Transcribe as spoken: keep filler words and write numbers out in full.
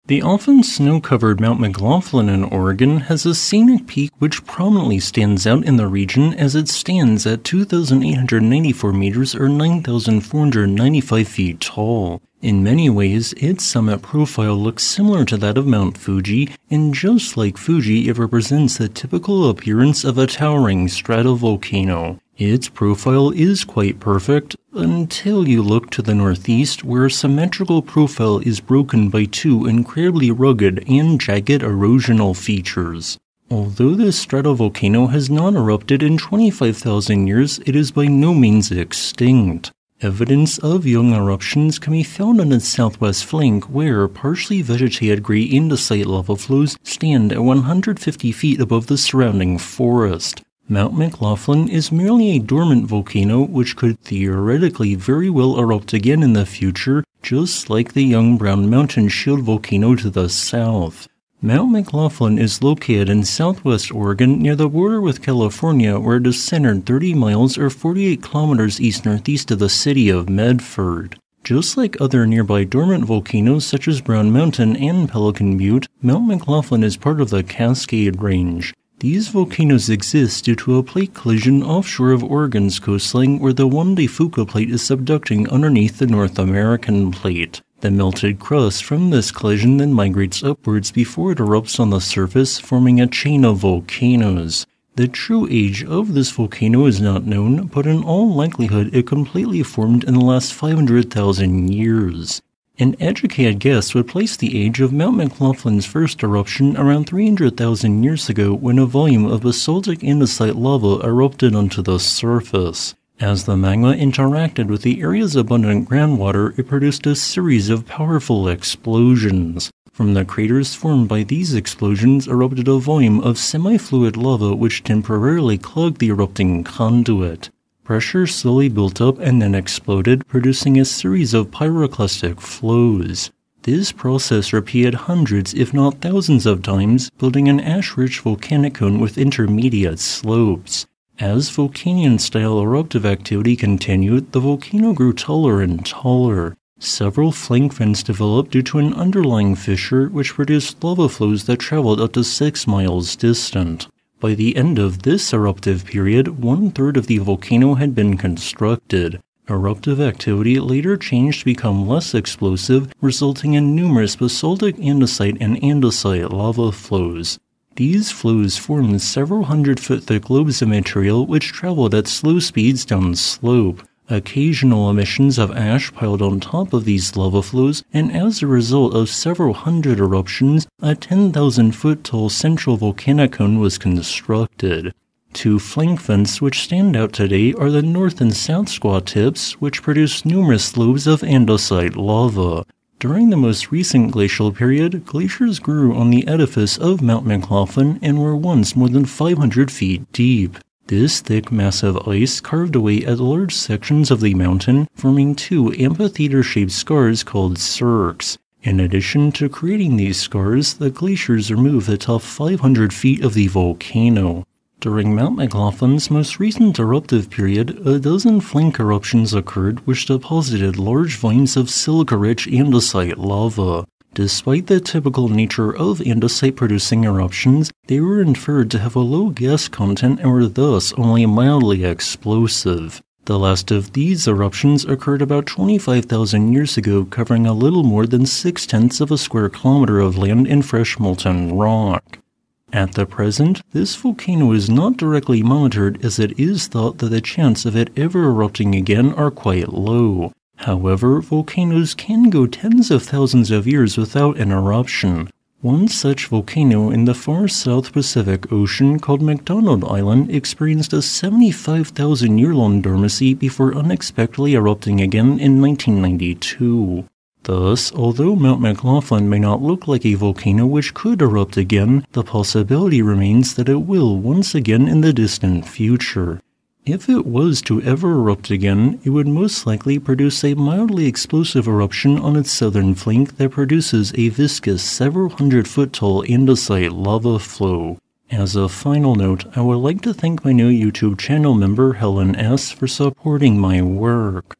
The often snow-covered Mount McLoughlin in Oregon has a scenic peak which prominently stands out in the region as it stands at two thousand eight hundred ninety-four meters or nine thousand four hundred ninety-five feet tall. In many ways, its summit profile looks similar to that of Mount Fuji, and just like Fuji, it represents the typical appearance of a towering stratovolcano. Its profile is quite perfect, until you look to the northeast where a symmetrical profile is broken by two incredibly rugged and jagged erosional features. Although this stratovolcano has not erupted in twenty-five thousand years, it is by no means extinct. Evidence of young eruptions can be found on its southwest flank where partially vegetated gray andesite lava flows stand at one hundred fifty feet above the surrounding forest. Mount McLoughlin is merely a dormant volcano which could theoretically very well erupt again in the future, just like the young Brown Mountain Shield volcano to the south. Mount McLoughlin is located in southwest Oregon near the border with California, where it is centered thirty miles or forty-eight kilometers east-northeast of the city of Medford. Just like other nearby dormant volcanoes such as Brown Mountain and Pelican Butte, Mount McLoughlin is part of the Cascade Range. These volcanoes exist due to a plate collision offshore of Oregon's coastline where the Juan de Fuca plate is subducting underneath the North American plate. The melted crust from this collision then migrates upwards before it erupts on the surface, forming a chain of volcanoes. The true age of this volcano is not known, but in all likelihood it completely formed in the last five hundred thousand years. An educated guess would place the age of Mount McLoughlin's first eruption around three hundred thousand years ago when a volume of basaltic andesite lava erupted onto the surface. As the magma interacted with the area's abundant groundwater, it produced a series of powerful explosions. From the craters formed by these explosions erupted a volume of semi-fluid lava which temporarily clogged the erupting conduit. Pressure slowly built up and then exploded, producing a series of pyroclastic flows. This process repeated hundreds if not thousands of times, building an ash-rich volcanic cone with intermediate slopes. As Vulcanian-style eruptive activity continued, the volcano grew taller and taller. Several flank vents developed due to an underlying fissure which produced lava flows that traveled up to six miles distant. By the end of this eruptive period, one-third of the volcano had been constructed. Eruptive activity later changed to become less explosive, resulting in numerous basaltic andesite and andesite lava flows. These flows formed several hundred-foot thick globes of material which traveled at slow speeds down slope. Occasional emissions of ash piled on top of these lava flows, and as a result of several hundred eruptions, a ten thousand foot tall central volcanic cone was constructed. Two flank vents which stand out today are the north and south squat tips, which produce numerous lobes of andesite lava. During the most recent glacial period, glaciers grew on the edifice of Mount McLoughlin and were once more than five hundred feet deep. This thick, massive ice carved away at large sections of the mountain, forming two amphitheater-shaped scars called cirques. In addition to creating these scars, the glaciers removed the top five hundred feet of the volcano. During Mount McLoughlin's most recent eruptive period, a dozen flank eruptions occurred which deposited large volumes of silica-rich andesite lava. Despite the typical nature of andesite-producing eruptions, they were inferred to have a low gas content and were thus only mildly explosive. The last of these eruptions occurred about twenty-five thousand years ago, covering a little more than six-tenths of a square kilometer of land in fresh molten rock. At the present, this volcano is not directly monitored as it is thought that the chance of it ever erupting again are quite low. However, volcanoes can go tens of thousands of years without an eruption. One such volcano in the far South Pacific Ocean called McDonald Island experienced a seventy-five thousand year long dormancy before unexpectedly erupting again in nineteen ninety-two. Thus, although Mount McLoughlin may not look like a volcano which could erupt again, the possibility remains that it will once again in the distant future. If it was to ever erupt again, it would most likely produce a mildly explosive eruption on its southern flank that produces a viscous several hundred foot tall andesite lava flow. As a final note, I would like to thank my new YouTube channel member Helen S. for supporting my work.